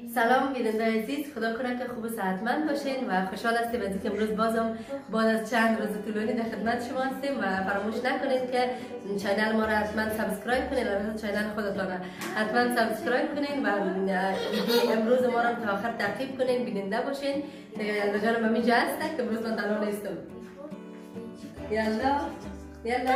سلام بیننده عزیز، خدا کنه که خوب و صحتمند باشین و خوشحال هستیم از اینکه امروز بازم بعد از چند روز طولانی در خدمت شما هستیم و فراموش نکنید که چینل ما را حتما سابسکرایب کنین. البته چینل خودتان حتما سابسکرایب کنین و ویدیو امروز ما را تا آخر تعقیب کنین، بیننده باشین. یلدا جانم همینجا هسته که امروز من تنها نیستم. یلدا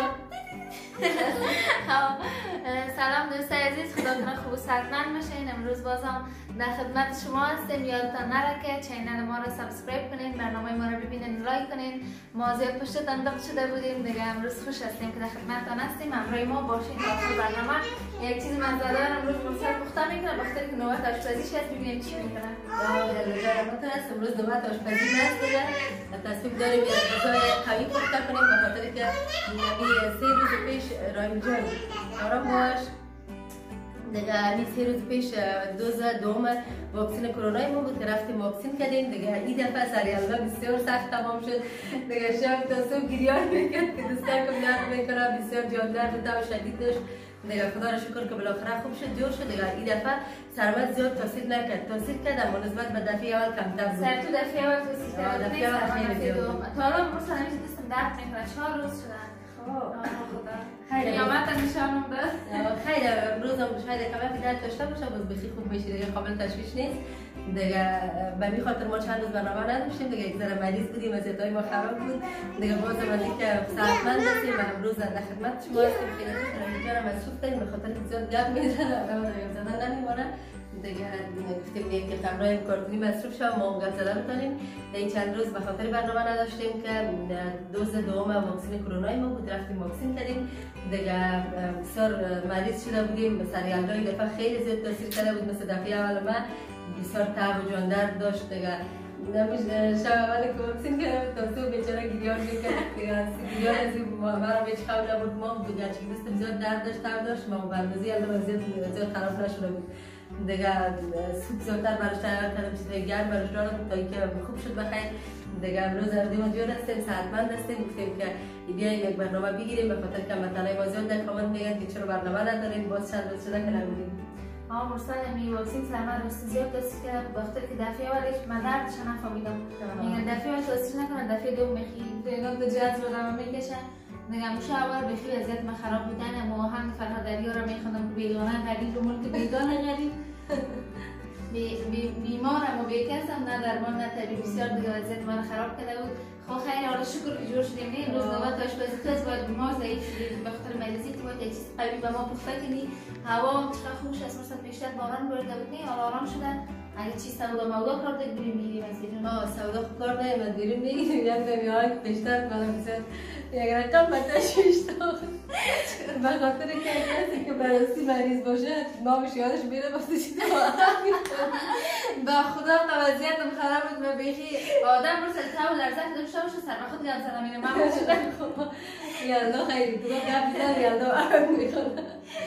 سلام دوستای عزیز، خدا کنه خوب و صحتمند باشین. امروز بازم در خدمت شما هستیم. یادتان نره که چینل ما رو سابسکرایب کنین، برنامه ما رو ببینین، لایک کنین. ما زیاد پشتتان دق شده بودیم دیگه، امروز خوش هستیم که در خدمتتان هستیم. همراه ما باشین تا آخر برنامه. یک چیز مزه‌دار امروز مصر پخته میکنه، بخاطر که نوبت آشپزیش هست، ببینیم چی میکنه. امروز نوبت آشپزی هست دیگه. تصمیم داریم یک غذای قوی پخته کنیم، بخاطر که 3 روز پیش رایم جان آرام باش دیگه، همین 3 روز پیش دوز دوم واکسن کرونای ما بود که رفتیم واکسن کردیم دیگه. این دفعه سر یلدا بسیار سخت تمام شد دیگه. شب تا صبح گریان میکرد که دوستان کم درد میکنه، بسیار جان درد و تب شدید داشت دیگه. خدا را شکر که بالاخره خوب شد، جور شد دیگه. این دفعه سربت زیاد تاثیر نکرد، تاثیر کرد اما نسبت به دفعه اول کمتر بود. سر تو دفعه اول تاثیر کرد، دفعه اول خیلی زیاد بود. تا الان مثلا همیشه دستم درد میکنه، 4 روز شدن. خدا خیلی قیامت نشانم داد. خیلی امروز هم شاید کمک درد داشته باشه، باز بخی خوب میشه دیگه، قابل تشویش نیست دیگه. به این خاطر ما چند روز برنامه نداشتیم دیگه، یک ذره مریض بودیم، وضعیت‌های ما خراب بود دیگه. باز من که صحتمند هستیم و امروز در خدمت شما هستیم. خیلی خوشحالم اینجا رو مصروف داریم به خاطر که زیاد گپ میزنه، آدم گپ زدن نمیمونه دیگه. گفتیم که کامرای کارتونی مصروف شو، ما هم گپ زدن بتونیم. این چند روز به خاطر برنامه نداشتیم که دوز دوم واکسن کرونای ما بود، رفتیم واکسن کردیم دیگه. بسیار مریض شده بودیم، به سر یلدا این دفعه خیلی زیاد تاثیر کرده بود. مثل دفعه اول ما بسیار تب و جان درد داشت دیگه. شب اول که واکسن کردم تا صبح بیچاره گریان میکرد دیگه. گریان از این مرا هیچ خبر نبود. ما دیگه چی دستم زیاد درد داشت، تب داشت، ما به اندازه یلدا زیاد خراب نشده بود دیگه. سوپ زیادتر براش تیار کردم، چیزای گرم براش دادم تا اینکه خوب شد بخیر دیگه. امروز ما جور هستیم، صحتمند هستیم. گفتیم که بیایم یک برنامه بگیریم به خاطر که مثلا ما زیاد در کامنت میگن که چرا برنامه نداریم، باز چند روز شده که نبودیم. مرسل می واکسن سرما راست زیاد تاثیر کرد، بخاطر که دفعه اولش من دردش نفهمیدم. میگن دفعه اول تاثیر نکنه، دفعه دوم میخی اینا دو جهت رو دارم میکشن دیگه. موش اول بخی وضعیت من خراب بودن، اما آهنگ فرهادری رو میخوندم که بیگانه غریب و ملک بیگانه غریب. بیمارم و بیکسم، نه درمان نه طبیب، بسیار دیگه وضعیت من خراب کرده بود. خب خیلی حالا شکر که جور شدیم. امروز نوبت آشپزی تو است، باید ما ضعیف شدیم به خاطر مریضی که باید چیز قوی به ما پخته کنی. هوا هم چقدر خوش است، مثلا پیشتر باران بارده بود، حالا آرام شدن. اگه چی سودا مودا کار دارید بریم میگیریم از اینجا. سودا کار داریم از بریم میگیریم. یک نمی‌های پیشتر بالا بسیار یک رقم به تشویش داد به خاطر که کسی که بررسی مریض باشه ما بهش یادش میره واسه چی با خدا وضعیتم خراب بود. من بیخی آدم رو سلطه و لرزه که داشته باشه سر خود گم زدم اینه من شده. یلدا خیلی تو گپ میزنه، یلدا آرام میکنه.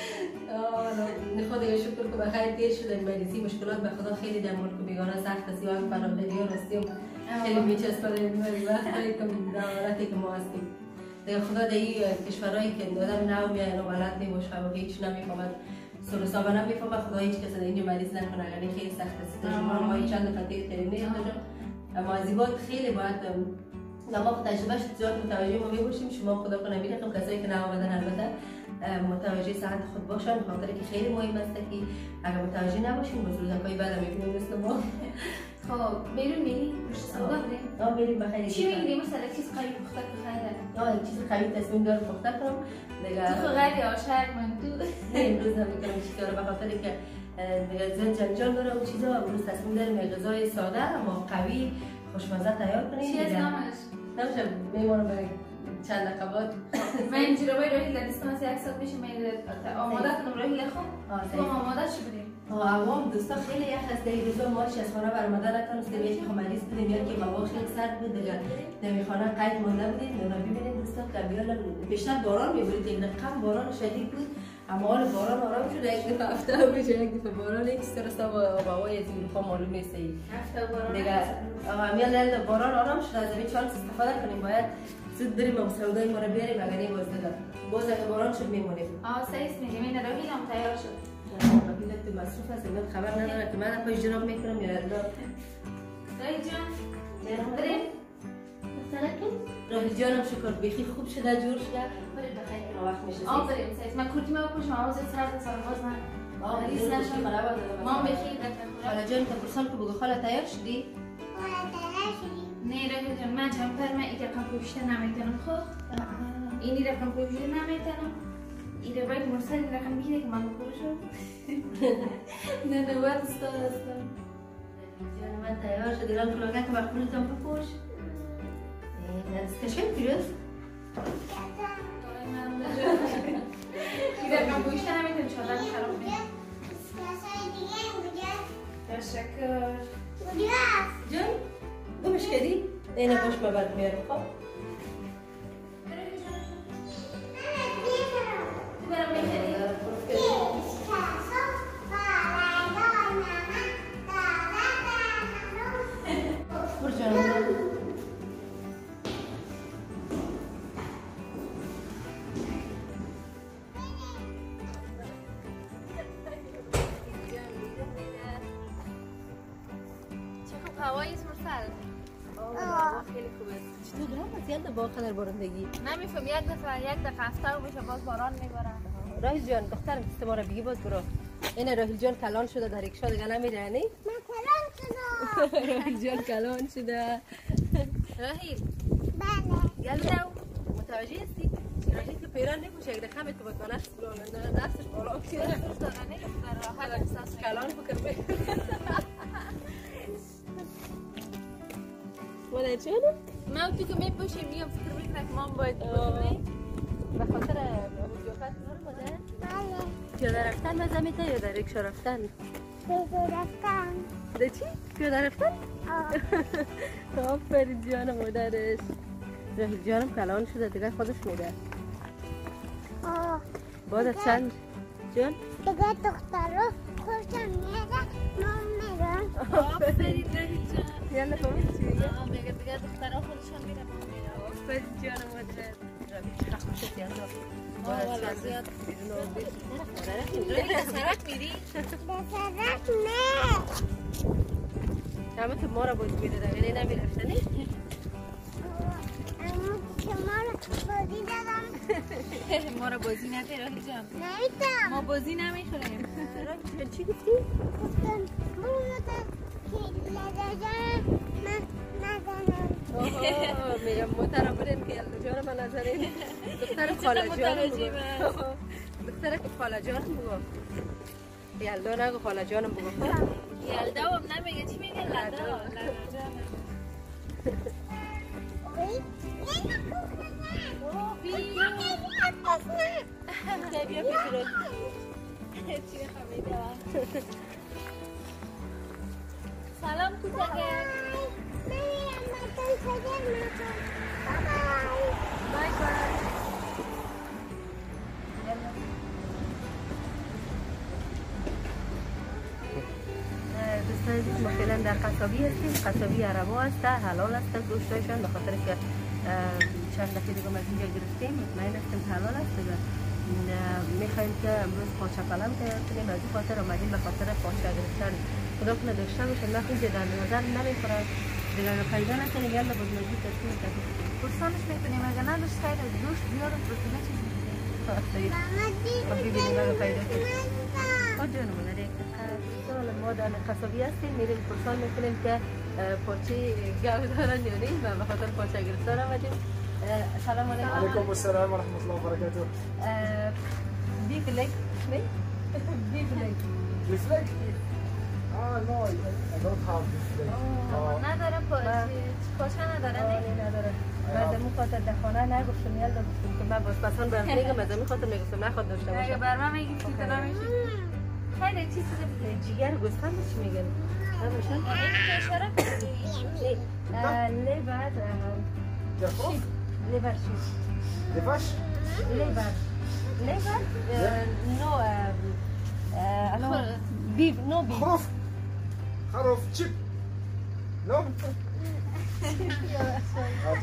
خدا یا شکر که بخیر دیر شده. مریضی مشکلات به خدا خیلی در ملک بیگانه سخت است. یا فرامداری و راستی خیلی میچسبه وقتی که دولتی که ما هستیم دیگه. خدا در این کشورهایی که آدم نو میاد و بلد نمیشه و هیچ نمیفهمد، سر حساب نمیفهمه، خدا هیچ کس اینجا مریض نکنه. یعنی خیلی سخت است. ما این چند دفعه دیر کردیم اما از این بعد خیلی باید ما تجربهش زیاد متوجه ما میباشیم. شما خدا کنه میرقم کسایی که نآمدن البته متوجه صحت خود باشن، خاطر که خیلی مهم است که اگر متوجه نباشیم باز روزکای بعد میبینیم مثل ما. خب بیرون میری؟ سودا بریم؟ بریم بخیر. چی میگیری مثلا چیز قوی پخته که خیره؟ چیز قوی تصمیم دارم پخته کنم دیگه. تو غیری عاشق من تو امروز نمیکنم چیز داره به خاطر که دیگه زیاد جنجال داره و چیزا. امروز تصمیم داریم غذای ساده اما قوی خوشمزه تیار کنیم. چی اسمش؟ نمیشه میمونم برای چند دقیقه بعد. من اینجوری باید روی لدستم از یک ساعت میشه من آماده کنم روی لخم. تو آماده شو بریم. عوام دوستا خیلی یخ است. این روزا ما از خانه برآمده نتونستیم، یکی مریض بودیم، یکی هوا خیلی سرد بود دیگه. در خانه قید مونده بودیم. اونا ببینید دوستا که بیشتر باران میبارید، یک رقم باران شدید بود اما حال باران آرام شده. یک دفعه هفته میشه یک دفعه باران یک سر سب و هوای از اروپا معلوم نیست. هفته باران دیگه همین باران آرام شده. از این چانس استفاده کنیم، باید زود بریم و سودای ما رو بیاریم. اگر این باز اگه باران شد میمونیم. صحیح میگم. این راهی هم تیار شد. تو مصروف هست من خبر نداره که من پای جراب میکنم یا نه. راهی جان بریم راهی جانم شکر بیخی خوب شده جور شده بریم بخیر که وقت میشه بریم سایت من کردی ما بپوشم آواز سرد سال باز من ریس نشم ما بخیر خاله جان تا برسان که بگو خاله تیار شدی؟ نه راهی جان من جمپر من این رقم پوشیده نمیتونم خب اینی رقم پوشیده نمیتونم این رو باید مرسل این رقم میگیره که من بپوشم نه باید استاد هستم جان من تیار شد ایران کلاگه که مقبولتم بپوش استشم پیروز؟ این رقم پوشیده نمیتونم چادر خراب میگه تشکر جان گمش کردی؟ اینه باش ما بعد میارم خب؟ برم بخیری برو جانم هوای مرسل خیلی خوبه چطور دارم از یاد با قدر بارندگی نمیفهم یک دفعه هفته میشه باز باران میباره راهیل جان دخترم دست ما رو بگی باز برو اینه راهیل جان کلان شده در ریکشا دیگه نمیره نی من کلان شدم راهیل جان کلان شده راهیل بله گلو متوجه هستی راهیل که پیران نمیشه اگه خمه تو بود نفس نفسش بالا شده کلان بکر مادر چونه؟ ما تو که میپوشیم میام فکر میکنم که ما باید بپوشیم به خاطر وجوهات نور مادر؟ بله پیاده رفتن مزه میده یا در ریکشا رفتن؟ پیاده رفتن ده چی؟ پیاده رفتن؟ آفرین جان مادرش راهیل جانم کلان شده دیگه خودش میده بعد چند جان؟ دیگه دختر رو خوشم میره من میرم آفرین راهیل جان یالا فهمید چی میگه؟ میگه دیگه دخترها خودشان میرن ما میرم آفرین جان مادر راهیل چقدر خوشت یالا والا زیاد بیرون آمدی راهیل سرک میری؟ به سرک نه همه تو ما را باید میده ولی نمیرفتنی؟ اما شما رو بازی دادم ما را بازی نده راهیل جان نمیتم ما بازی نمیخوریم راهیل جان چی گفتی؟ گفتم بودم که لدجان من نزنم میگم محترم برین که یلدا جان من نزنین دختر خاله جانم بگو دختر که خاله جانم بگو یلدا نگو خاله جانم بگو یلدا هم نمیگه چی میگه لدا بیا بیا چی خمیده سلام کوچکه بای بای دوستان عزیز ما فعلا در قصابی هستیم قصابی عربا است حلال است گوشتایشان به خاطر که چند دفعه دیگه از اینجا گرفتیم مطمئن هستیم حلال است میخوایم که امروز پاچه پلم تیار کنیم از این خاطر آمدیم به خاطر پاچه گرفتن خدا کنه داشته باشه نه اینجا در نظر نمیخورن دیگه پیدا نکنیم یالا باز مجبور تصمیم کنیم پرسانش میکنیم اگه نداشت خیلی دوش بیارم پرسانه چیز میکنیم خب ببینیم اگه پیدا کنیم خود جانمون در یک سال ما در قصابی هستیم میریم پرسان میکنیم که پاچه گاو دارن یا نیم و به خاطر پاچه گرفتن آمدیم السلام علیکم عليكم السلام ورحمة الله وبركاته. beef leg beef leg Beef leg? No, I don't have beef leg. ندارم پاچه نداره نداره بعد مو خاطر در خانه نگفتم یالا گفتم که من باز پسان برم میگم از این خاطر میگفتم نخواد داشته اگه باشه بر من میگی که تو نمیشه خیلی چیز جیگر گوسفند چی میگن نباشن اشاره لیور Jafrof? لیور شیش Levash? لیور نو بیف نو بیف Khrof? Khrof chip? No?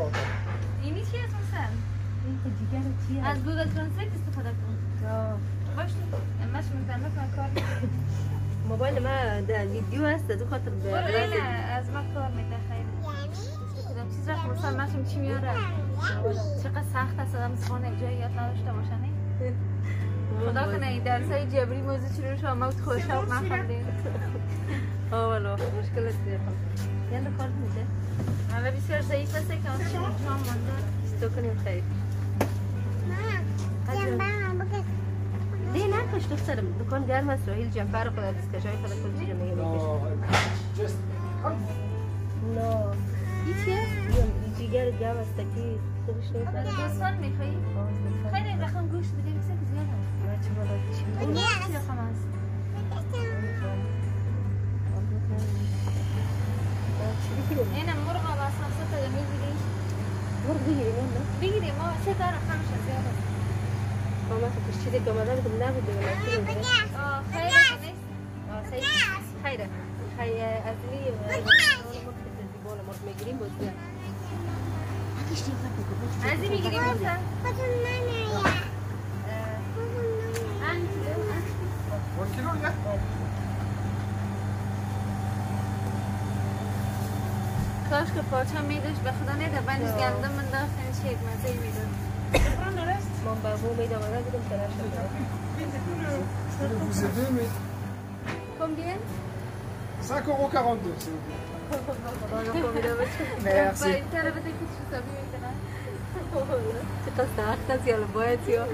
اینی چی اسم سن؟ این که جیگر چیه از گوگل ترنسلیت استفاده کن باش مش متنف من کار موبایل ما در ویدیو هست دو خاطر برو اینه از ما کار میده خیلی کدام چیز را مثلا مشم چی میاره چقدر سخت است آدم زبان یک جایی یاد نداشته باشه نه خدا کنه این درسای جبری موضوع چی رو شما موت خوشحال نخوندین والا مشکل است یعنی کار میده اما بسیار ضعیف است که اون چی جام مانده تو کنیم خیر نه نکش دخترم دکان گرم است راهیل جنفر خدا دستکشای خدا کل چیز میگه No, just نه این چیه؟ این جیگر گرم است که خودش نیست دوستان میخوایی؟ خیلی رقم گوشت بده میسه که زیاد است نه چه بالا چی این چی رقم است؟ اینم مرغ با سمسه تا میگیری؟ مرغ بگیریم نه؟ بگیریم ما سه تا رقمش زیاد است ما کش چیزی که آمده بودم نبود دیگه خیره نیست؟ خیره خیلی از لی مرغ میگیریم بود از این میگیریم مثلا؟ one kilo, yeah. کاش که پاچه میدوش به خدا نیده بندش گندم من داشت این شیک مزه میدون من با بو میدم آمده بودم تلاش Vous aidez, mais Combien? 5,42 s'il vous plaît. Merci. اینتر بده که چی حسابی میکنن چقدر سخت است یا باید یا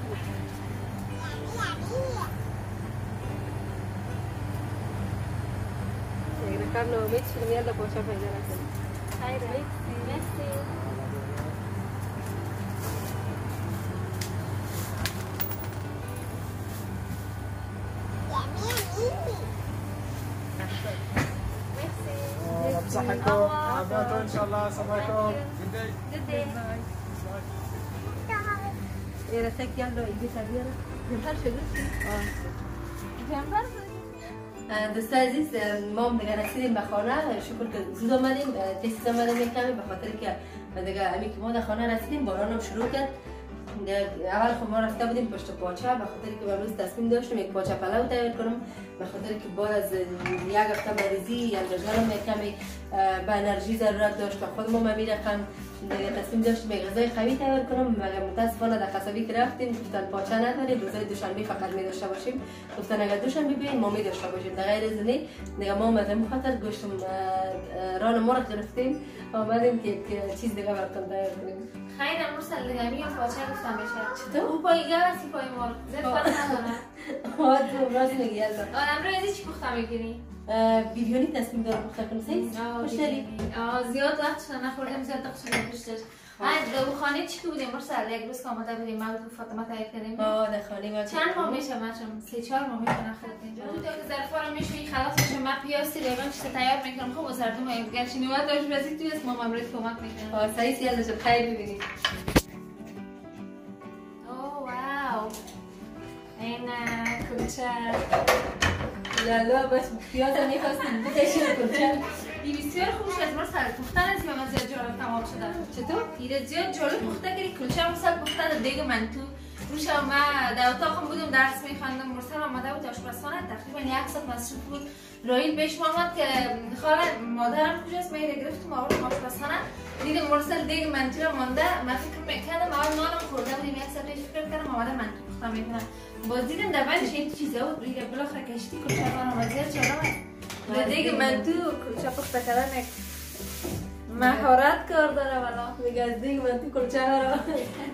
اگر کار نامید شدم یالا باشه پیدا نکنم خیره مرسی بصحتكم. À bientôt, Inch'Allah. Assalamu alaikum. Good day. Good day. رسک یالا ایدی تبیاره جنفر شده جنفر دوستان عزیز ما هم دیگه رسیدیم به خانه شکر که زود آمدیم تیست آمدیم یک کمی به خاطر که دیگه امی که ما در خانه رسیدیم باران هم شروع کرد اول خب ما رفته بودیم پشت پاچه به خاطر که امروز تصمیم داشتیم یک پاچه پلو تیار کنم به خاطر که بعد از یک هفته مریضی یا رجالم یک کمی به انرژی ضرورت داشت و خودم هم میرقم تصمیم داشتیم یک غذای قوی تیار کنم مگر متاسفانه در قصبی که رفتیم گفتن پاچه نداریم روزای دوشنبه فقط می داشته باشیم گفتن اگر دوشنبه بیاین ما می داشته باشیم در غیر از اینه دیگه ما اومدیم خاطر گوشتم ران مرغ گرفتیم آمدیم که یک چیز دیگه براتون تیار کنیم خیلی مرسل دیگه میگم پاچه گفتم بشه چطور؟ او پایی گل هستی پایی مرغ زد فرق نداره تو راست میگی یلدا امروز چی پخته میگیری؟ بیریونی تصمیم دارم پخته کنم سیز؟ خوشتری؟ زیاد وقت نخوردم زیاد دقیقه پشتش دو خانه چی که بودیم مرسل یک روز که آمده بودیم ما تو فاطمه تایید کردیم در خانه ما چند ماه میشه مچم 3-4 ماه میشه نخورد اینجا تو که ظرفا رو میشویی خلاص میشه من پیاستی ریوان چیز تیار میکنم خب وزردم گرچه نوبت داشت بازی توی اسم ما امروز کمک میکنم سعید یلدا شب خیر ببینید اوه واو این کلچه یلدا بس پیاز هم میخواستیم بکشیم کلچه این بسیار خوش از مرسل پختن از یا من زیاد جالب تمام شده چطور؟ ایره زیاد جالب پخته کردی کلچه مرسل پختن دیگه من تو روش ما در اتاقم بودم درس میخواندم مرسل آمده بود آشپزخانه تقریبا 1 ساعت مصروف بود راهیل بهش آمد که خاله مادرم کجاست من گرفتم آوردم آشپزخانه دیدم مرسل دیگه منتو مانده من فکر میکردم اول نانم خورده بودیم 1 ساعت پیش فکر کردم آمده منتو پخته میکنم باز دیدم در بینش این چیزا بود دیگه بالاخره کشتی کلچه کنم زیاد جالب است دیگه منتو کلچه پخته کردن مهارت کار داره والا میگه از دیگه منتو کلچه ها را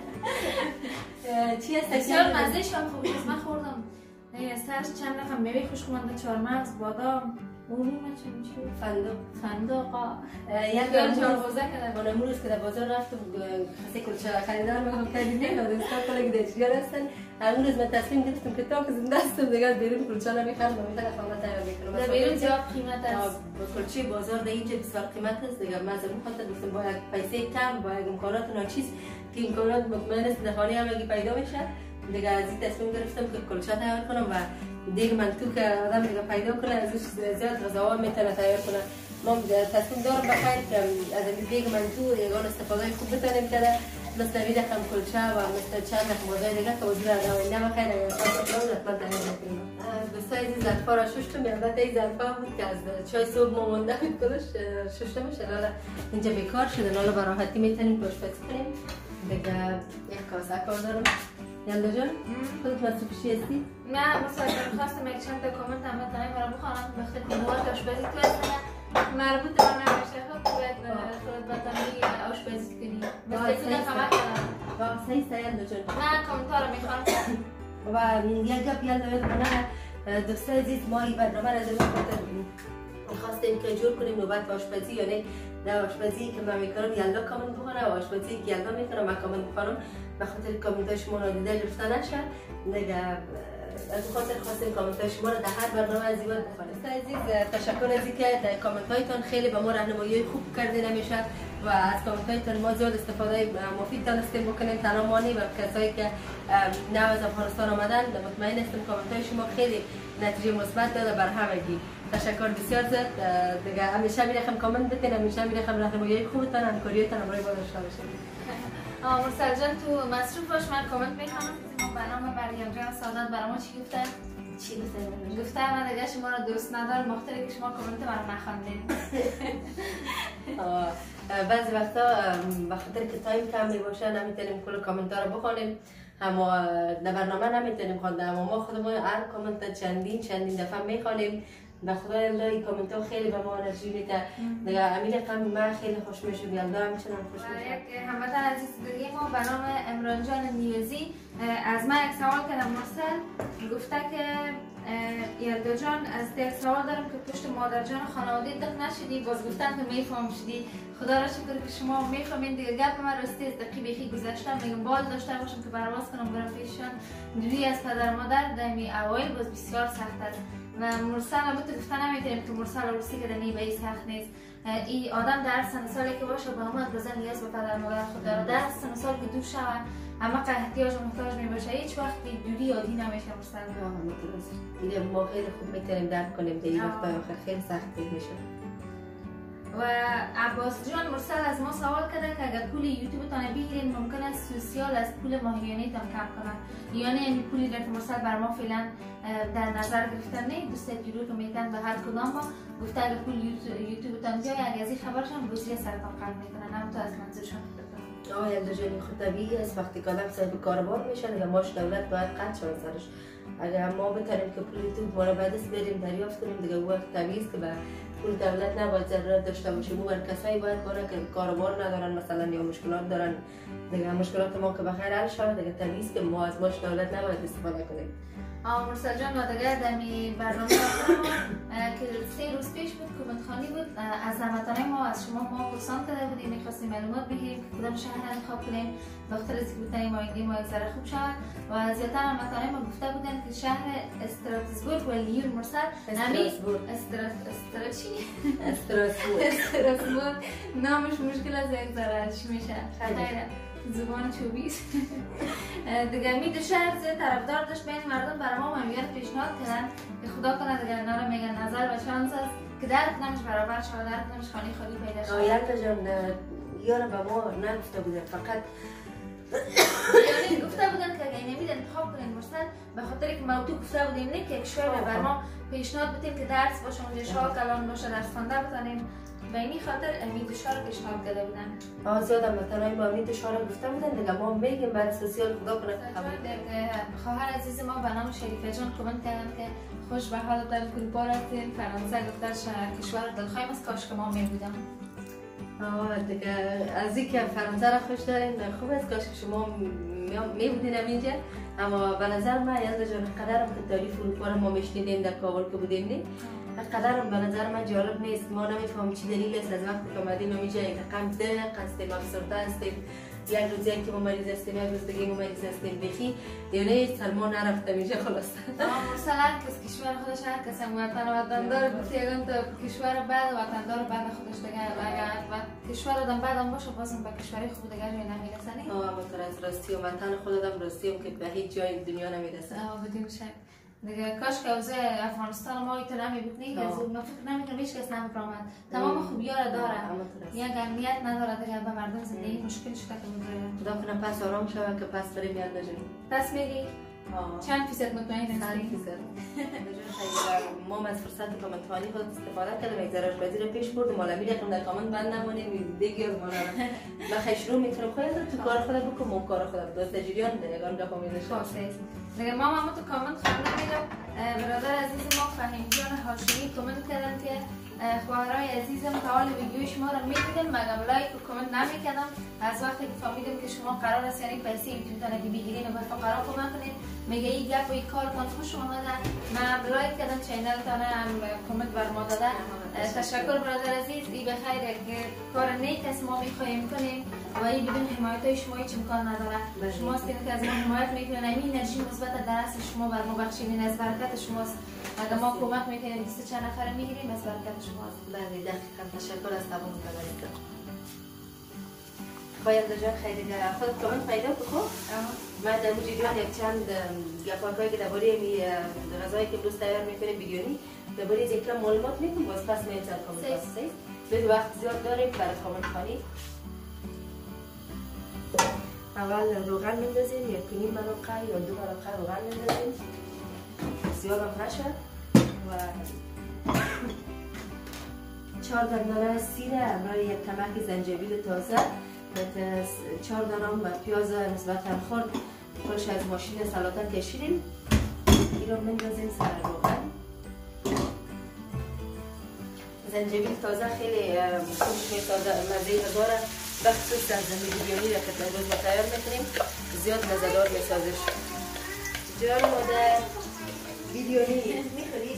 چی هست؟ بسیار مزه شام خوبی است من خوردم سرش چند رقم میوه خوشمزه چهارمغز بادام اونی فندق یلدا جاربوزه کردم من امروز که در بازار رفتم خسته کلچه خریدارم میگم کردیم نه دوستا کلی دجریان هستن امروز من تصمیم گرفتم که تا که زنده هستم دیگه بیرون کلچه نمیخرم من میتونم خانه تیار میکنم در بیرون زیاد قیمت است کلچه بازار در اینجا بسیار قیمت است دیگه من از اون خاطر گفتم با یک پیسه کم با یک امکانات ناچیز که امکانات مطمئن است در خانه هم اگه پیدا میشه دیگه از این تصمیم گرفتم که کلچه تیار کنم و دیگه من تو که آدم دیگه پیدا کنه ازش زیاد غذاها میتونه تیار کنه ما تصمیم دارم بخیر که از این دیگه من تو یگان استفاده خوب بتونیم کرده مثل این رقم کلچه و مثل چند رقم موضوع دیگه که وجود از آینده و خیلی اگر خواست کنم حتما تغییر نکنیم. دوستای عزیز ظرفا را شستم، البته این ظرفا بود که از چای صبح ما مونده بود کلش شسته میشه، حالا اینجا بیکار شده، حالا به راحتی میتونیم آشپزی کنیم. دیگه یک کاسه کار دارم. یلدا جان خودت مصروف چی هستی؟ نه مثلا خواستم یک چند تا کامنت هم بتونم برای بخونم به خاطر مواد آشپزی تو هستن مربوط به من نمیشه، خب باید خودت بتونی آشپزی کنی مثل که کمک کنم. صحیح یلدا جان. من کامنت ها رو میخوام و یک گپ یلدا یاد کنم دوستای عزیز ما این برنامه را از خواستیم که جور کنیم نوبت آشپزی، یعنی نه آشپزی که من میکنم یلدا کامنت بخونه و آشپزی که یلدا میکنم من کامنت بخونم، به خاطر کامنت شما را دیده گرفته نشه. دیگه از خاطر خواستیم کامنت شما را در هر برنامه از زیاد بخونیم. عزیز تشکر از اینکه کامنت هایتان خیلی به ما راهنمایی خوب کرده نمیشه و از کامنت هایتان ما زیاد استفاده مفید دانستیم بکنیم، تنها ما و کسایی که نو از افغانستان آمدن. مطمئن هستم کامنت های شما خیلی نتیجه مثبت داده بر همگی. تشکر بسیار زیاد. دیگه همیشه میرخم کامنت بتین، همیشه میرخم راهنمایی خوبتان همکاریتان همراه با داشته باشید. مرسل جان تو مصروف باش، من کامنت میخوام ما برنامه مریم جان سعادت برای ما چی گفتن؟ چی گفتن؟ گفتم من دیگه شما را دوست ندارم مختاری که شما کامنت مرا نخواندین. بعضی وقتا به خاطر که تایم کم میباشه نمیتونیم کل کامنت ها رو بخونیم، اما در برنامه نمیتونیم خواندن، اما ما خودمون هر کامنت چندین دفعه میخوانیم. به خدای الله این کامنت ها خیلی به ما انرژی میده. دیگه امیر قم من خیلی خوش میشم، یلدا همچنان خوش میشم. یک هموطن عزیز دیگه ما به نام عمران جان نیوزی از من یک سوال کردم مرسل، گفته که یلدا جان از یک سوال دارم که پشت مادر جان خانواده دق نشدی، باز گفتن که میفهم شدی. خدا را شکر که شما میفهمین. دیگه گپ من راستی از دقیقی بیخی گذشتم، میگم باز داشته باشم که پرواز کنم برم پیششان. دوری از پدر مادر دمی اوایل باز بسیار سخت است و مرسل البته گفتن نمیتونیم که مرسل روسی که دنی به این سخت نیست. این آدم در سن سالی که باشه به همه بزن نیاز به پدر مادر خود داره، در سن سال که دور شوه همه که احتیاج و محتاج میباشه، هیچ وقت دوری عادی نمیشه مرسل. دیگه ما خیلی خوب میتونیم درک کنیم در این وقت آخر خیلی سخت میشه. و عباس جان مرسل از ما سوال کرده که اگر پول یوتیوب تان بگیرین ممکن است سوسیال از پول ماهیانه تان کم کنه، یعنی این پولی در که مرسل بر ما فعلا در نظر گرفتن نه، دوست جلو که میتن به هر کدام ما گفته اگر پول یوتیوب تان بیای اگر از این خبرشان گزیره سرطان قلب میکنن، هم تو از منظورشان آه یلدا جان خود طبیعی است وقتی که آدم صاحب کاروبار میشه دیگه ماش دولت باید قطع شود سرش. اگر ما بتونیم که پول یوتیوب ما را بعد از بریم دریافت کنیم دیگه وقت طبیعی است که به پول دولت نباید ضرورت داشته باشیم. او کسایی باید باره که کاروبار ندارن مثلا یا مشکلات دارن، دیگه مشکلات ما که بخیر حل شود دیگه طبیعی است که ما از ماش دولت نباید استفاده کنیم. مرسل جان و دیگه دمی برنامه که 3 روز پیش بود کامنت خانی بود از هموطنان ما از شما ما پرسان کرده بودیم، میخواستیم معلومات بگیریم که کدام شهر انتخاب کنیم بخاطر از اینکه بتونیم آینده ما یک ذره خوب شود و زیادتر هموطنان ما گفته بودن که شهر استراسبورگ و لیون مرسل استراسبورگ نامش مشکل از یک ذره چی میشه خیلی زبان چوبیست. دیگه می دو شهر زیاد طرفدار داشت بین مردم برای ما مهمیت پیشنهاد کردن که خدا کنه دیگه اینا رو میگن نظر و شانس است که در اقدامش برابر شود، در اقدامش خانه خالی پیدا شود. یلدا جان یارو به ما نگفته بودن، فقط یعنی گفته بودن که اگه نمید انتخاب کنین مرسل به خاطر که ما تو گفته بودیم نه که یک شهر بر ما پیشنهاد بدیم که درس باشه اونجا شاه کلان باشه درس خوانده بتونیم، به این خاطر امید شاه پیشنهاد داده بودن. زیاد هموطنان با امید شاه گفته بودن دیگه ما میگیم برای سوسیال خدا کنه خواهر عزیز ما به نام شریفه جان کامنت کردن که خوش به حال در گروپا رفتین فرانسه گفتش کشور دلخواهیم است کاش که ما میبودم. دیگه از اینکه فرانسه را خوش دارین خوب است کاش که شما میبودین اینجا، اما به نظر من یلدا جان قدرم که تاریخ اروپا را ما میشنیدیم در کابل که بودیم نه قدرم به نظر من جالب نیست. ما نمیفهمیم چی دلیل است از وقتی که اومدیم اینجا یک رقم دق هستیم، افسرده هستیم، یک روز یک که ما مریض هستیم یک روز دیگه ما مریض هستیم بخی دیونه سلمان نرفتم اینجا خلاص. مثلا کس کشور خودش هر کس وطندار گفت یگان تا کشور بعد وطندار بعد خودش دیگه اگر کشور آدم بعد هم باشه بازم به کشوری خوب دیگه جای نمیرسه نه. مثلا از راستی و وطن خود آدم راستی هم که به هیچ جای دنیا نمیرسه. بدون شک. دیگه کاش که اوضاع افغانستان ما ایتون همی بود نیست من فکر نمیکنم هیچ کس نمیفهمد تمام خوبی‌ها را داره یک امنیت نداره دیگه به مردم زندگی مشکل شده که خدا کنه پس آرام شود که پس بریم یاد بجنیم. پس میگی چند فیصد مطمئن هستی؟ 100%. ما از فرصت کامنتوانی خود استفاده کردیم، یک ذره بازی رو پیش بردیم، حالا می‌رفتیم در کامنت بند نمونیم دیگه ما را بخیر شروع می‌کنیم. خودت تو کار خودت بکن، ما کار خودت دوست جریان دیگه گپ می‌ذاریم. دیگه ما تو کامنت خواندم میگم برادر عزیز ما فهیم جان هاشمی کامنت کردن که خواهرای عزیزم تا حال ویدیوی شما را می‌دیدم مگم لایک و کامنت نمی‌کردم. از وقتی که فهمیدم که شما قرار است یعنی پیسه اینترنت که بگیرین و به فقرا کمک کنین میگه این گپ و این کارتان خوش اومده، من لایک کردم چینلتان هم کامنت بر ما داده. تشکر برادر عزیز، این بخیر که کار نیک است ما می‌خوایم کنیم و این بدون حمایت شما هیچ امکان نداره. شما هستین که از ما حمایت می‌کنین، این انرژی مثبت در اصل شما بر ما بخشیدین، از برکت شماست. اگر ما کمک می‌کنیم 20 چند نفر می‌گیریم از برکت شماست. بله دقیقاً تشکر از تمام مدارکتون. باید جان خیلی خودت کامنت پیدا بکن. من در موجی دیوان یک چند گپاکایی که درباره می غذایی که امروز تیار می‌کنیم بیگانی درباره یک کم معلومات می‌کنم، باز پس می‌ایم سر کامنت هستی. بدون وقت زیاد داریم برای کامنت خوانی. اول روغن میندازیم، یک نیم مرقه یا 2 مرقه روغن میندازیم. زیاد هم نشد و 4 دانه سیر همراه یک کمک زنجبیل تازه و 4 دانه پیاز نسبتا خرد خوش از ماشین سالاتن کشیدیم. این رو میندازیم سر روغن. زنجبیل تازه خیلی خوش میسازه، مزه داره، بخصوص از بیریانی را که امروز ما تیار میکنیم زیاد مزه‌دار میسازش. جان مادر بیریانی میخورید؟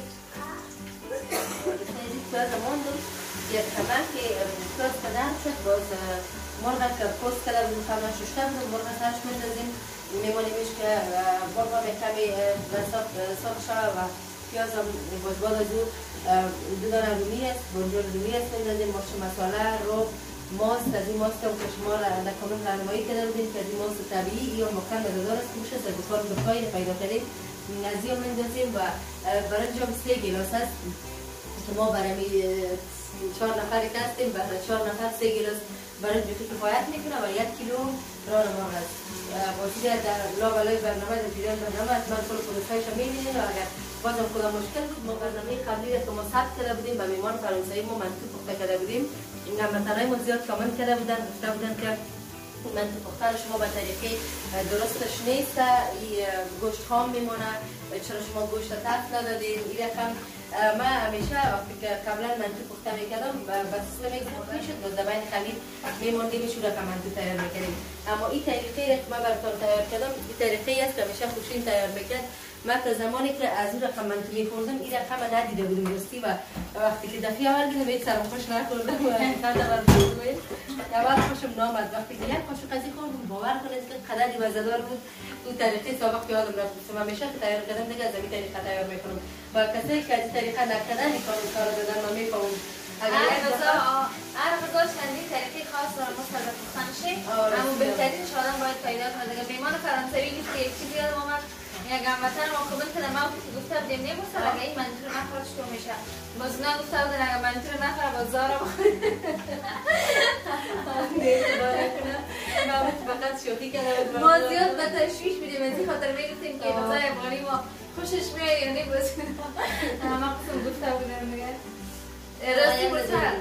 پیاز ماندم یک کمک پیاز پدر شد، باز مرغ که پوست کرده بودیم خواهد ششته بودیم، مرغ سرش میندازیم میمانیمش که مرغ کمی سرخ شود و پیاز هم باز از او 2 دانه رومی است، بنجل رومی است میندازیم، مرچ مساله، رب، ماست. از این ماست هم که شما در کامنت راهنمایی کرده بودیم که از این ماست طبیعی یا مکان مزه‌دار است که میشه از دکان دکایی پیدا کردیم از این میندازیم و برنج هم 3 گیلاس است که ما برای 4 نفری که هستیم، برای 4 نفر 3 گیلاس برنج بخی کفایت میکنه و 1 کیلو ران مرغ است. بازی در لابلای برنامه در جریان برنامه حتما کل پروسه‌اش می‌بینید و اگر بازم خدا مشکل بود ما برنامه قبلی که ما ثبت کرده بودیم به میمان فرانسوی ما منطق پخته کرده بودیم، این هموطنای ما زیاد کامنت کرده بودن، گفته بودن که منطق پخته شما به طریقه درستش نیست، این گوشت خام میمونه، چرا شما گوشت تفت ندادین. این رقم من همیشه وقتی که قبلا منطق پخته میکردم به سیستم یک پخته شد، باز در بین خمیر میماندیم شو رقم منطق تیار میکردیم. اما این طریقه را که من براتون تیار کردم این طریقه است که همیشه خوشین تیار میکرد. من تا زمانی که از اون رقم منطق میخوردم این رقم ندیده بودم درستی و وقتی که دفعه اول دیدم یک سرم خوش نخوردم و خنده برام اول خوشم نامد. وقتی که یک قاشق از این خوردم باور کنید که قدری مزه‌دار بود. اون طریقه سابق که یادم رفت گفتم همیشه که تیار کردم دیگه از این طریقه تیار میکنم و کسایی که از این طریقه نکردن این کار دادن من میفهمم. هر غذا چندین طریقه خاص داره مثلا پختن شه، اما بهترین آدم باید پیدا کنه. دیگه میمان فرانسوی گفت که یک چیزی یادم اومد، یک هموطن ما کامنت کردم ما گفته بودیم نمی‌خوره اگه این منطور نخورد چطور میشه، باز اونا گفته بودن اگه منطور نخوره باز زارا بخوره. من فقط شوخی کردم. ما زیاد به تشویش بودیم از این خاطر میگفتیم که غذای افغانی ما خوشش میاد یا نمی‌باز ما قسم گفته بودم دیگه. راستی بسر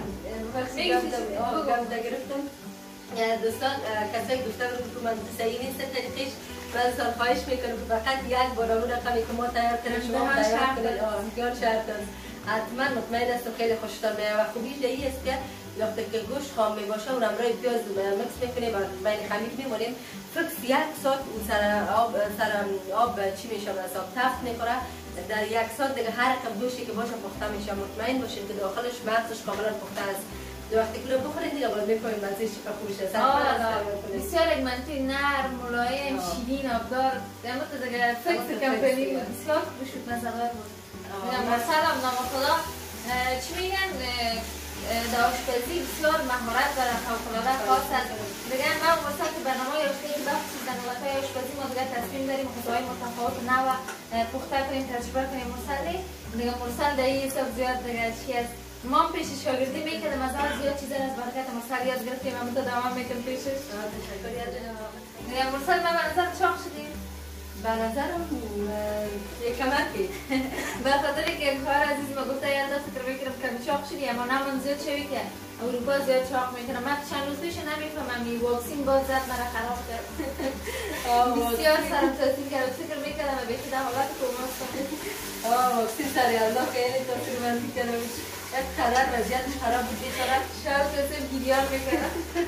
گرفتم دوستان کسایی گفته بودم که من صحیح نیست طریقش من سال خواهش میکنم که فقط یک بار اون رقمی که ما تیار کردیم شما تیار کنید. یاد شرط است حتما مطمئن است و خیلی خوشتان میاد و خوبیش این است که وقتی که گوشت خام میباشه اون همراه پیاز مکس میکنیم و بین خمیر میمونیم فکس 1 ساعت اون سر آب چی میشه از آب تفت میخوره. در 1 ساعت دیگه هر رقم گوشتی که باشه پخته میشه مطمئن باشین که داخلش مغزش کاملا پخته است. وقتی که رو بخورید دیگه باید میفهمید مزهش چقدر خوب میشه. بسیار یک منطقه نرم ملایم شیرین آبدار در مورد دیگه فکس کمپانی بسیار خوب شد مزه‌دار بود. مثلا نام خدا چی میگن در آشپزی بسیار مهارت داره، فوق‌العاده خاص است. دیگه ما مرسل که برنامه آشپزی بخشی در نوبت‌های آشپزی ما دیگه تصمیم داریم غذاهای متفاوت و نوع پخته کنیم، تجربه کنیم. مرسل دیگه مرسل در این حساب زیاد دیگه چی است، ما هم پیش شاگردی میکردم از آن زیاد چیزا از برکت مرسل یاد گرفتیم، هم تو دوام میکنم پیشش. تشکر یاد دیگه مرسل ما به نظر چاق شدیم. به نظرم کمکی به خاطر که خواهر عزیز ما گفته یلدا فکر میکردم که چاق شدی، اما نه من زیاد شوی که اروپا زیاد چاق میکنه. من چند روز پیش نمیفهمم این واکسین باز زد مرا خراب کرد. بسیار سرم تاثیر کرد، فکر میکردم بیشتر در حالت کوما هستم. واکسین سر یلدا خیلی تاثیر منفی کرده بود. یک قدر وضعیتش خراب بود بیچاره. شاید کسی گیریان میکنه.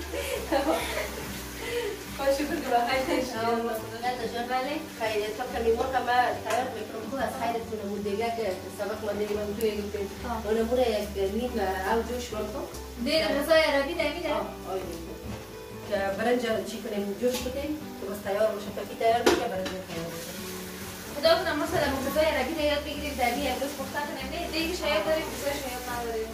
خوش شکر که بخیر تشکر. بله. خیلی تا کمی مرغ ما تیار میکنم خوب از خیرتون نمود دیگه که سبق ما دیگه من توی گفتیم اون نمود یک نیم او جوش کنم دیر غذای عربی نمیده. که برنج چی کنیم جوش بدیم که بس تیار باشه پکی تیار میشه برنج تیار باشه. خدا کنم مثلا غذای عربی یاد بگیریم در این امروز پخته کنیم. نه دیگه شاید داریم غذای شاید نداریم.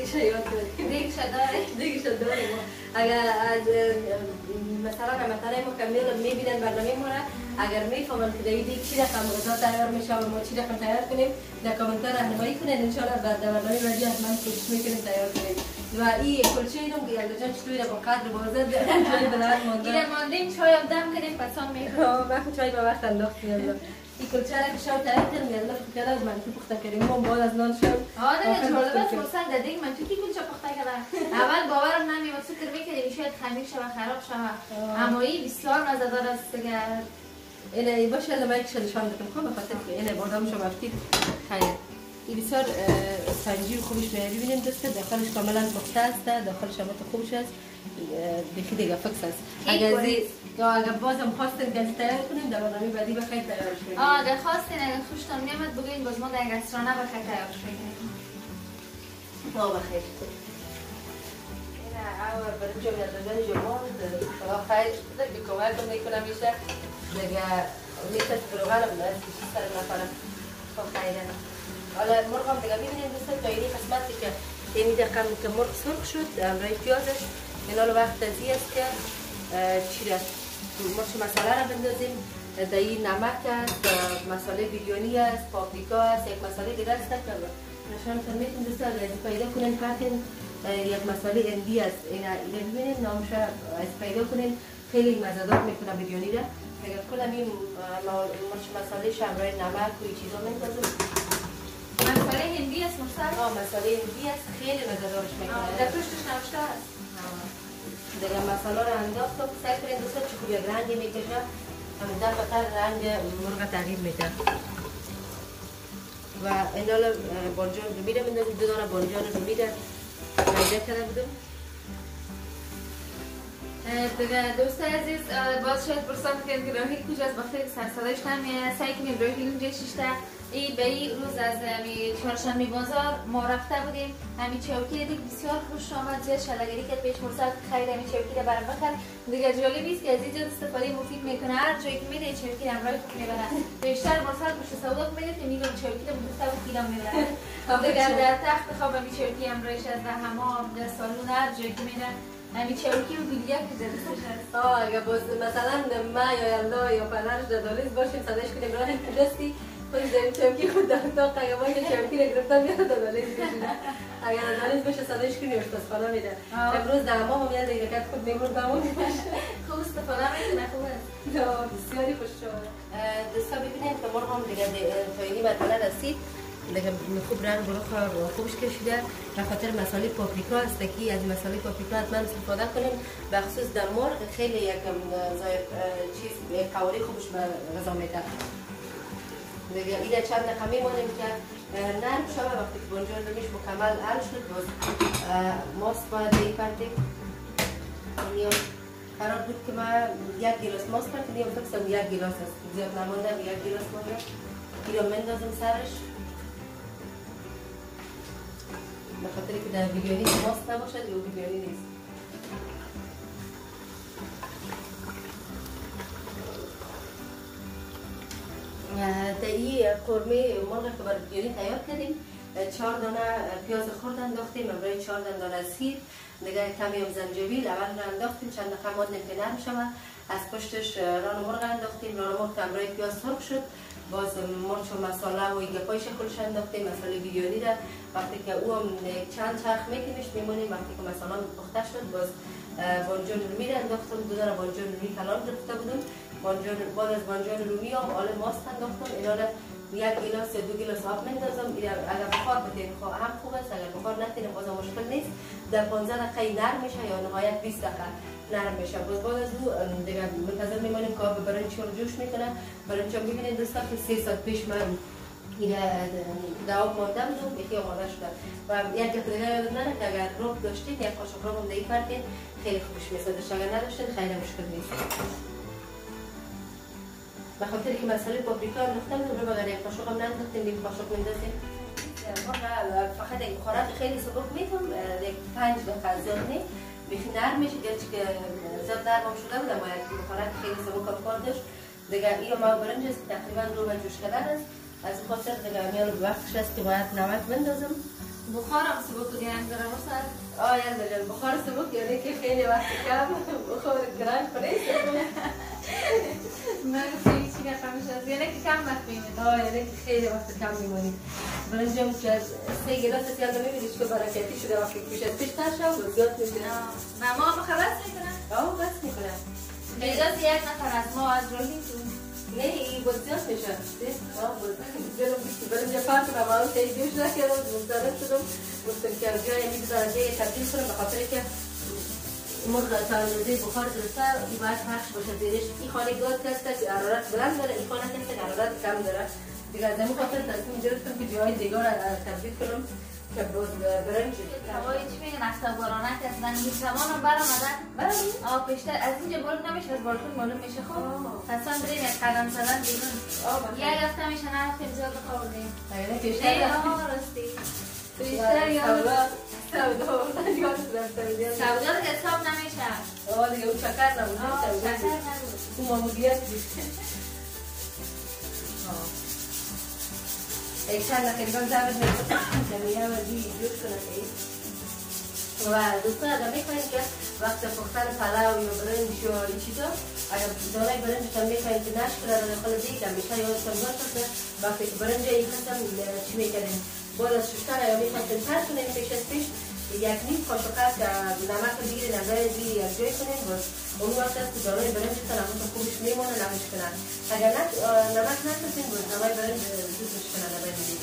دیگه شاید داریم. اگر مثلا ما کمیل میبینن برنامه ما را اگر میفهمن که دیگه چی رقم غذا تیار میشه و ما چی رقم تیار کنیم در کامنتار راهنمایی کنین ان شاء الله بعد برنامه بعدی حتما کوشش میکنیم تیار کنیم. و این کلچه اینم که یلدا جان چطوری با قدر بازه جای بلند مونده. اینم ماندیم چای هم دم کنیم پسان میکنیم. وقت چای به وقت انداختیم یلدا. این کلچه را که شب تیار کردم یلدا فکر کردم من تو پخته کردیم ما بعد از نان شب. دیگه جالبه فرصت دادیم من تو کی کلچه پخته کردم. اول باورم نمیاد فکر میکردیم شاید خمیر شه و خراب شه. اما این بسیار مزه‌دار است دیگه. اینه باشه الان یک شلشان دادم خب به خاطر که اینه بادام شما افتید خیر. این بسیار سنجی و خوبش میاد ببینیم دوسته داخلش کاملا پخته است داخلش هم خوبش است بخی دیگه فکس است اگر بازم خواستین گازی تیار کنیم در برنامه بعدی بخیر تیارش کنیم اگر خواستین اگر خوشتون میامد بگوین باز ما در گسترانه بخیر تیارش کنیم بخیر اینه اول برنج و یلدازان جرمان خدا خیر شده که کمک میکنم میشه دیگه میشه روغن هم از کشی سر نفرم خب خیره حالا مرغ هم دیگه میبینیم دوستان تا اینی قسمتی که اینی دقیقا که مرغ سرخ شد امرای پیازش این حالا وقت ازی است که چی را مرچ مساله را بندازیم در این نمک است مساله بیریونی است پاپریکا است یک مساله دیگر است که نشانتون میتونید دوستان اگر پیدا کنین پاکن یک مساله اندی است این ببینید نامش از پیدا کنین خیلی مزه‌دار میکنه بیریونی را اگر کلا این مرچ مساله شمرای نمک و این چیزا میندازیم مساله هندی است مرسل؟ مساله هندی است خیلی مزه‌دارش میکنه در پشتش نوشته است دیگه مساله رو انداختم سعی کنید دوستان چه خوبی رنگی میکشه همین در خاطر رنگ مرغ تغییر میده و این حالا بانجان رو میره میندازیم دو دانه بانجان رو میره پیدا کرده بودم دیگه دوست عزیز باز شاید پرسان کنیم که راهی کجاست بخیر سرسادش نمیه سعی کنیم راهی اونجا شیشته ای به این روز از چهارشنبه بازار ما رفته بودیم همین چوکی دیگه بسیار خوش آمد زیاد شلگری کرد پیش مرسل خیلی همین چوکی رو برام بخر دیگه جالب است که از اینجا استفاده مفید میکنه هر جایی که میره چوکی رو همراه میبره بیشتر مرسل پشت سودا میره که میگم چوکی رو گفته بود گیرم میبره دیگه در تخت خواب همین چوکی همراهش از در حمام در سالن هر جایی که میره همین چوکی و بیلیه که جلسش هست اگه باز مثلا ما یا یلدا یا پدرش دادالیز باشیم صداش کنیم راه کجاستی خودش داریم چوکی خود در اتاق اگه ما که چوکی رو گرفتم میاد دادالیز بشینه اگر دادالیز باشه صداش کنیم اشتاسخانه میده امروز در ما میاد دیگه خود میموردمون خوب استفاده میکنه خوب است بسیاری خوش شد دوستا ببینید که مرغ هم دیگه تا اینی مرحله رسید دیگه خوب رنگ خوبش کشیده به خاطر مساله پاپریکا است که از مساله پاپریکا حتما استفاده کنیم به خصوص در مرغ خیلی یک چیز قواری خوبش به غذا میده دیگه ایده چند دقیقه میمونیم که نرم شده وقتی که بانجان نمیش مکمل حل شد باز ماست باید بپرتیم قرار بود که ما یک گیلاس ماست پرتیم فکسم یک گیلاس است زیاد نمانده یک گیلاس مانده این رو مندازم سرش به خاطر که در بیریانی ماست نباشد یا بیریانی نیست در این قرمه مرغ که برای بیریانی تیار کردیم 4 دانه پیاز خرد انداختیم، برای 4 دانه سیر، دیگه کمی هم زنجبیل اول را انداختیم، چند دقیقه ماندیم که نرم شود. از پشتش ران مرغ انداختیم، ران مرغ که برای پیاز سرخ شد، باز مرچ و مساله و این گپای شکلش انداختیم، مساله بیریانی را وقتی که او هم چند چرخ میتیمش میمونیم. وقتی که مساله پخته شد باز بانجان رومی را انداختم، 2 دانه بانجان رومی کلان گرفته بودم، بعد از بانجان رومی هم آل ماست انداختم، اینا را 1 گیلاس یا 2 گیلاس آب میندازم. اگر بخار بتین هم خوب است، اگر بخار نتین باز مشکل نیست. در 15 دقیقه نرم میشه یا نهایت 20 دقیقه نرم میشه. باز بعد از او دیگه منتظر میمونیم که آب برنج رو جوش میکنه. برنج هم میبینید دوستان که 3 ساعت پیش من این در آب مانده بودم، یکی آماده شده. و یک دیگه یادم نره که اگر رب داشتید یک قاشق رب هم دیگه کردین خیلی خوبش میسادش، اگر نداشتین خیلی مشکل نیست. به خاطر که مسئله پاپریکا انداختم رو اگر یک قاشق هم ننداختیم نیم قاشق میندازیم. فقط یک بخارات خیلی سبک میتونم، یک 5 دقیقه زیاد نیم بیخی نرم میشه، گرچه که زیاد نرم هم شده بود اما یک بخارات خیلی سبک هم کار داشت. دیگه این ما برنج است تقریبا رو به جوش کردن است، از خاطر دیگه میان به وقتش است که باید نمک بندازم. بخارم سبک گرنگ داره واسه یعنی جان بخار سبک یعنی که خیلی وقت کم بخار گرنگ پریست. من خیلی چی کمش است، یعنی که کم وقت میمونه. یعنی که خیلی وقت کم میمونیم. برنجم که 3 گیلاس است یاد میبینید که برکتی شده وقتی پیش از پیش ترشم و زیاد میکنم. ماما بخواست میکنم؟ بس میکنم. اجازه یک نفر از ما از روحی تو نه این بود زیاد میشه. برنج پاک رو ما هم خیلی جوش نکردم، مضطرب شدم گفتم که جای امید درجه تبدیل کنم به خاطر که مرغ تا اندازه بخار گرفته این باید پخش باشه زیرش. این خانه گاز هست که حرارت بلند داره، این خانه هست که حرارت کم داره. دیگه از همون خاطر تصمیم گرفتم که جای دیگر را تبدیل کنم که باز برنج هوای چی میگن اختبارانه که از زنگی زمان رو برآمدن. پیشتر از اینجا بالا نمیشه، از بالکن معلوم میشه. خب تصمیم بریم یک قدم زدن بیرون. یک هفته میشه نرفتیم زیاد خوردیم. پیشتر راستی پیشتر یاد سودا دیگه حساب نمیشه. دیگه اون شکر نبود، اون ماموریت بود. یک چند دقیقه زبط میکنم زمینه و جوش کنم. و دوستان اگر میخواین که وقت پختن پلاو یا برنج یا این چیزا اگر دانه برنجتان میخواین که نشکره رو داخل دیگه میشه یادتان باشه وقتی که برنج این قسم چی میکردیم بعد از ششتر یا میخواین تر کنیم پیش از پیش 1 قاشق که نمک رو بگیرین از روی یک جای کنین باز اون وقت است که دانه برنجتان همون خوبش میمونه نمیشکنن. اگر نمک نکنین باز دانه برنج زود میشکنن نباید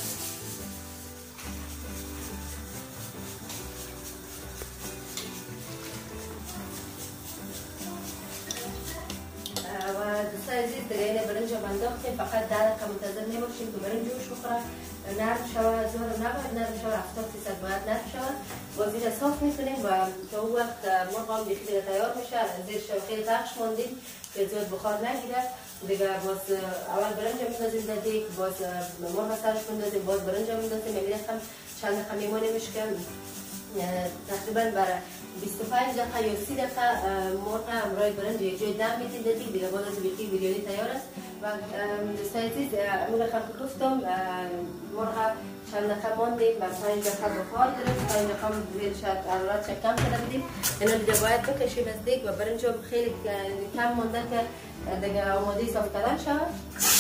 و دوستان عزیز دیگه این برنج رو انداختیم. فقط 10 دقیقه منتظر نباشیم که برنج جوش بخوره، نرم شود. زور نباید نرم شود، 70% باید نرم شود. باز این صاف میکنیم و تا اون وقت مرغ هم دیگه تیار میشه. زیرش خیلی بخش ماندیم که زیاد بخار نگیره. دیگه باز اول برنج رو میندازیم در دیگ، باز مرغ سرش میندازیم، باز برنج رو میندازیم. میبینید هم چند دقیقه میمونیمش که تقریبا برای 25 دقیقه یا 30 دقیقه مرغ همراه برنج یک جای دم میدید دیگه بعد از بیخی بیریانی تیار است. و دوستان عزیز اون رقم که گفتم مرغ چند دقیقه ماندیم و 5 دقیقه بخار گرفت، 5 دقیقه زیرش حرارت کم کرده بودیم. اینا دیگه باید بکشیم از دیگ و برنج خیلی کم مانده که دیگه آماده صاف کردن شود.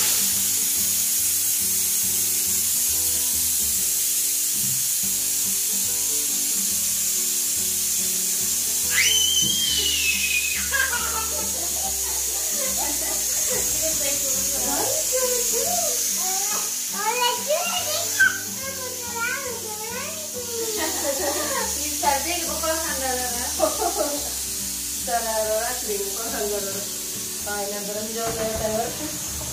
Aynen برنج تیار شد.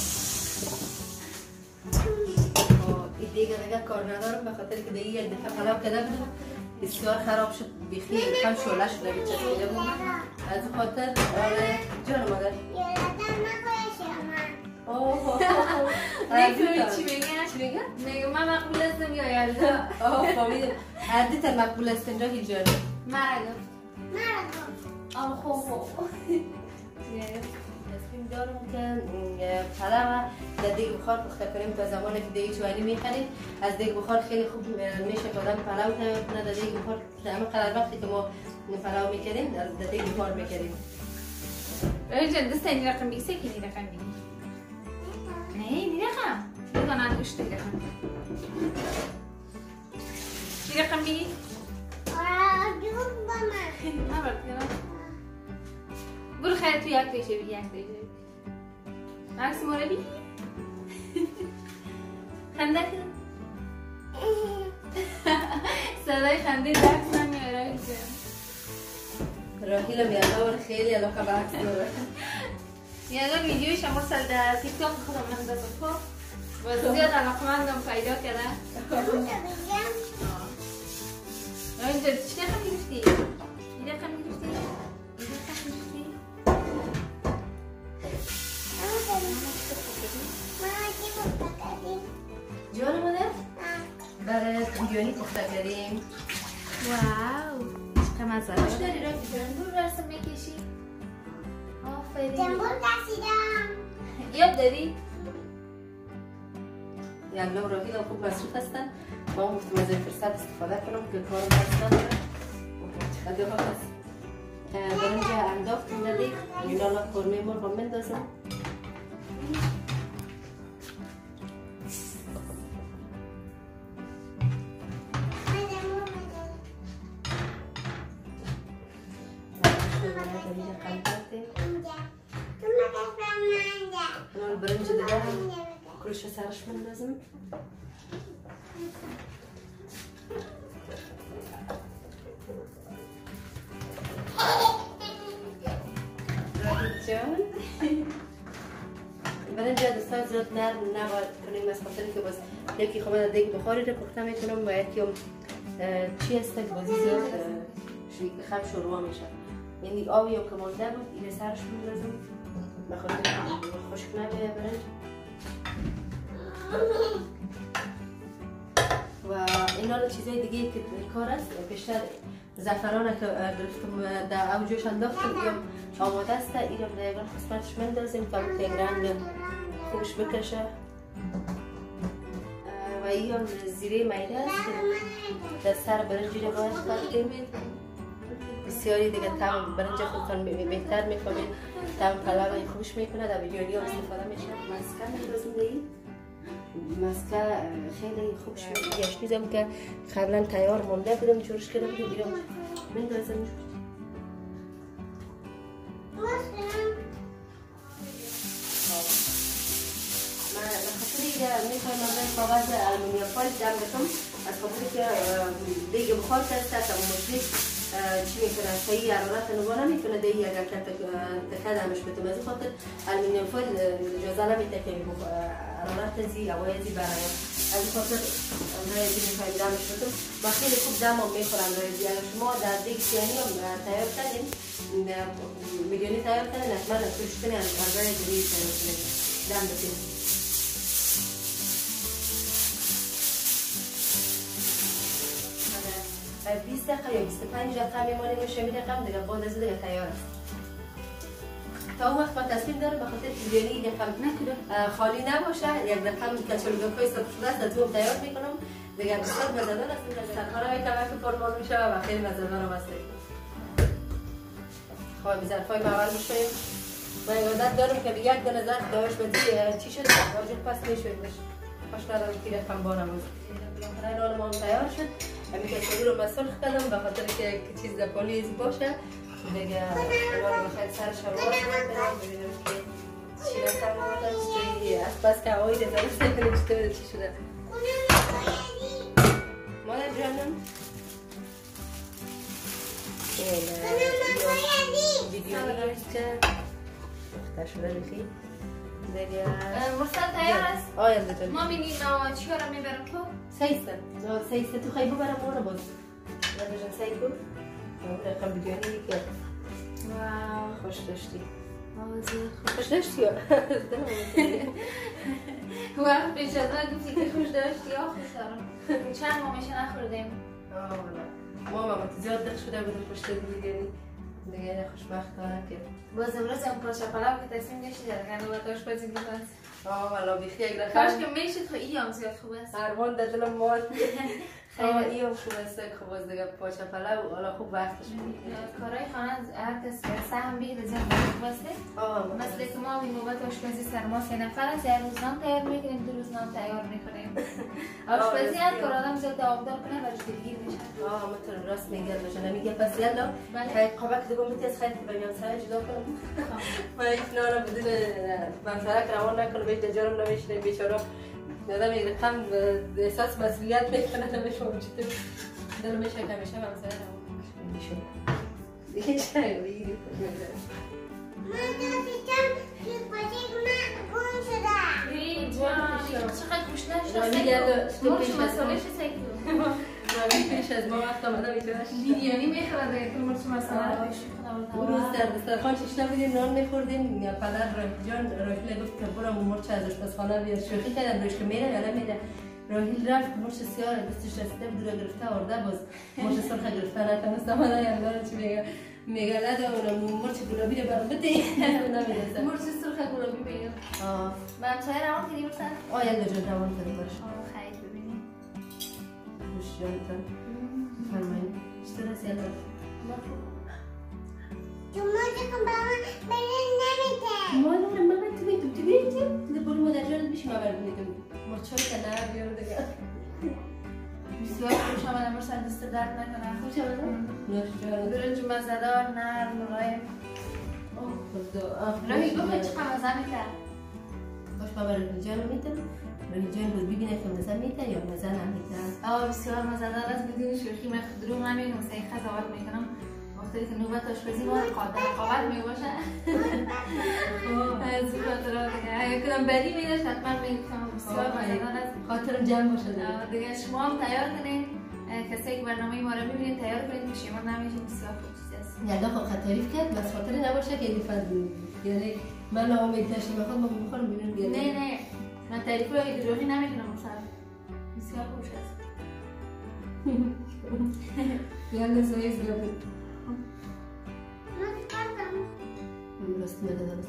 این دیگه کار ندارم به خاطر که دیگه یک دفعه پلاو کرده بودم بسیار خراب شد بیخی کم شعله شده بیچاره بود. از خاطر جان مادر چی میگه؟ میگه من مقبول هستم یا یلدا؟ فهمیدم عدیت مقبول است اینجا هیچ جا نیست. مرا خوب تصمیم دارم که پلاو در دیگ بخار پخته کنیم. تا زمانی که دیگ جوانی میخریم از دیگ بخار خیلی خوب میشه که آدم پلاو تیار کنه. در دیگ بخار همه قدر وقتی که ما پلاو میکنیم در دیگ بخار میکنیم. رجل دست این رقم بگی سکی این رقم بگی نه این رقم بگن انگوش دی رقم چی رقم بگی؟ برو خیلی تو یک دیشه بگی یک دیشه عکس ماره بگی خنده کن صدای خنده عکس نمیاره راهیل میادور خیلی علاقه به عکس داره. یادم ویدیوی شما سال در تیک تاک خودم من دست خود و زیاد علاقمندم پیدا کرده. اینجا چی رقم میگفتی؟ این رقم میگفتی؟ این رقم میگفتی؟ جان مادر؟ برای بیانی پخته کردیم. واو چقدر مزه خوش داری را جنبور رسم میکشی؟ آفرین جنبور کشیدم. یاد داری؟ یعلا راهیل خوب مصروف هستن. ما هم گفتم از این فرصت استفاده کنم که کارم هستن. چقدر خوب هست. برنج انداختیم در دیگ. این حالا قرمه مرغ هم مندازم. البرنج دیگه کلش سرش مندازم. جان برنج دستان زیاد نرم نباید کنیم از خاطر که باز یکی خب من دیگه بخاری رو پخته میکنم و یکی هم چی هست که بازی زیاد خم شوروا میشه. یعنی آبی هم که مانده بود این سرش میندازم بخاطر خشک نبیه برنج. و اینا چیزای دیگه که کار است بیشتر زعفران که گرفتم در اوجش انداختم اینم آماده است. اینم در یک قسمتش مندازیم تا تنگرنگ خوبش بکشه. و اینم زیره میده است در سر برنجی رو باید کردیم. بسیاری دیگه طعم برنج خودتان بهتر میکنید. طعم پلاو خوبش میکنه. در ویدیو هم استفاده میشه. مسکه میندازیم دیگه. مسکه خیلی خوبش میشه. گشنیزم که قبلا تیار مونده بودم جورش کرده بودم دیگه مندازم. من بخاطر دیگه میخوایم من کاغذ آلومینیوم فایل جمع بکنم از خاطر که دیگه بخار کرده تا مشکل چی میکنه صحیح حرارت نگاه نمیکنه دیگه اگر تکدمش بتونه از خاطر آلومینیوم فایل اجازه نمیده که حرارت زی هوای زی برای از خاطر برای زی میخوایم دمش بتون و خیلی خوب دم هم میخورم برای زی. اگر شما در دیگ سیانی هم تیار کردیم میلیونی تیار کردیم حتما توش کنی از برای زی دم بتونیم. 20 دقیقه یا 25 دقیقه میمانیم و 30 دقیقه دیگه بعد از دیگه تیار است. تا اون وقت من تصمیم دارم بخاطر بیانی دقیقه خالی نباشه یک دقیقه کچلوگاکای سرخ شده است تو تیار میکنم دیگه بسیار مزه‌دار است. سرخانه کمک فرمان میشه و خیلی مزه‌دار است. خب ظرفای اول میشیم. من عادت دارم که یک دونه ظرف داش بدی چی شد واجد پس میشویدش. خوش ندارم که رقم بارم است. بالاخره نان ما تیار شد. همین کشوری رو مسلخ کردم به خاطر که چیز دپالیزی باشه دیگه الان بخیر سر شلوار می‌دارم ببینم که چی رقم اومده چی از پس که هوایی دست کنیم چی شده. مادر جانم ویدیو میگیرد مخته شده بخی دیگه وسط تیار است؟ آیا بجان ما بینیم چی کارم میبرم تو؟ سیسته تو خیلی ببرم اون رو باز بجان سیکو رقم بیدیانی که واو خوش داشتی خوش داشتی یا؟ وقت پیش از من گفتی که خوش داشتی یا خوش دارم چند ما میشه نخوردیم ما زیاد دق شده بودم پشت بیدیانی دیگه خوشبختانه که باز امروز هم پاچه پلاو که تصمیم گرفتی در نوبت آشپزی بکنید. والا بیخی یک کاش رقم که میشید خو این هم زیاد خوب است. ارمان در دلم مال این هم خوب است که خوب است دیگه پاچه پلاو حالا خوب وقتش بود. کارهای خانه هر کس سهم بگیره زیاد خوب است. مثل که ما این نوبت آشپزی سرما 3 نفر است، یه روز نان تیار میکنیم 2 روز نان تیار میکنیم. آشپزی هر کار آدم زیاد آبدار کنه برش دلگیر میشه. مثلا راست میگه باشه نمیگه پس یلا قبک دیگه میتونی خیلی بمیام سر جدا کنم. من این نان بدون منظره روان نکنه بهش دجارم نمیشنه بیچاره دادم یک رقم احساس مسئولیت میکنه نمیشون چطور دلم میشه که میشه منظره روان میشه دیگه چه بگیری من دیدم که بچه گم شده. ای جان چقدر گوشنه میگه شد. مرچ مساله چه سیکو. راوی پیش از ما وقت آمده میتونش بیریانی میخواد که مرچ مساله روش اون روز در دسترخوان چشنه بودیم نان میخوردیم پدر جان راهیل گفت که برو مرچ از آشپزخانه بیار شوخی کردم روش که میره یا نمیره راهیل رفت مرچ سیاه دستش رسیده بود رو گرفته آورده باز مرچ سرخ گرفته نتونست آمده یادم چی میگه نده اونم مرچ گلابی رو برام بده نمیرسه مرچ سرخ گلابی بگیر من چای روان کردی برسن یلا جان روان کرده باش خیلی ببینیم خوش جانتان فرمایید چطور است یلا جمعه با من برن نمیده. مادر من تو میتونم تو بیایید لبول مادر جانت بیش ما برد میتونم مرچا که نه بیار دیگه بسیار خوش آمده مرچ دست درد نکنه خوش آمده نوش جان برنج مزه‌دار نرم ملایم اوه خدا راهی گفت چقدر مزه میده باش ما برد جان میتونم برد جان بود ببینه که مزه میده یا مزه نمیده بسیار مزه‌دار است بدون شوخی من دروغ نمیگم صحیح قضاوت میکنم وقتی که نوبت آشپزی ما قادر رقابت میباشه از این خاطرات دیگه اگه کدام بدی میداشت حتما میگفتم بسیار مزه‌دار است خاطرم جمع باشه دیگه شما هم تیار کنین کسایی که برنامه ما رو میبینید تیار کنید پشیمان نمیشید بسیار خوب چیزی است یعنی خب تعریف کرد بس خاطری نباشه که این فرد یعنی من ناامید نشم میخوام بخورم ببینم نه من تعریف رو دروغی نمیکنم مثلا بسیار خوش است یعنی زویز گفت درست میده درست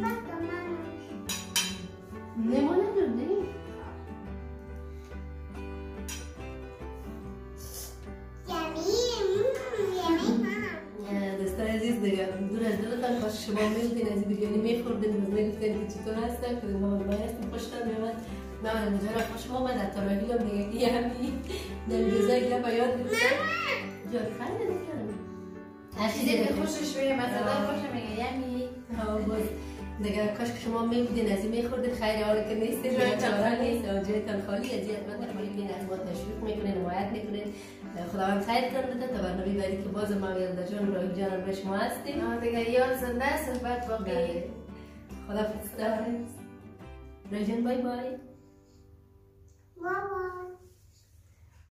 نمونه درده دوستان عزیز دیگه دور از دلتان کاش شما میبودین از بیریانی میخوردین باز میگفتین که چطور هستن که ما هستیم خوشتر میامد من مجرد خوشم آمد حتی راهیلم دیگه که همی در روزه گله با یاد گرفتم جان خیلی نکنم هر چیزی که خوشش بیه مزه‌دار باشه میگه یعنی باز دیگه کاش که شما میبودین از این میخوردین خیلی حالا که نیستین جای چاره نیست جایتان خالی اذیتمند نکنید از ما تشویق میکنین حمایت میکنین خداوند خیرتان بده تا برنامه بعدی که باز ما یلدا جان راهی جان به شما هستیم دیگه یاد زنده است صحبت باقی خدا حافظ راهی جان بای بای بابا